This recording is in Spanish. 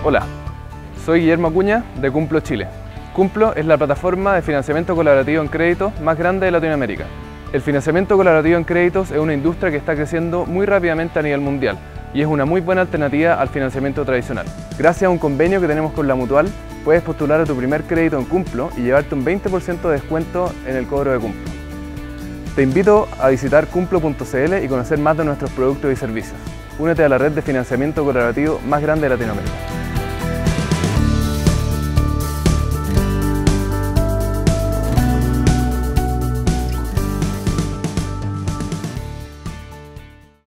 Hola, soy Guillermo Acuña de Cumplo Chile. Cumplo es la plataforma de financiamiento colaborativo en créditos más grande de Latinoamérica. El financiamiento colaborativo en créditos es una industria que está creciendo muy rápidamente a nivel mundial y es una muy buena alternativa al financiamiento tradicional. Gracias a un convenio que tenemos con la Mutual, puedes postular a tu primer crédito en Cumplo y llevarte un 20% de descuento en el cobro de Cumplo. Te invito a visitar cumplo.cl y conocer más de nuestros productos y servicios. Únete a la red de financiamiento colaborativo más grande de Latinoamérica.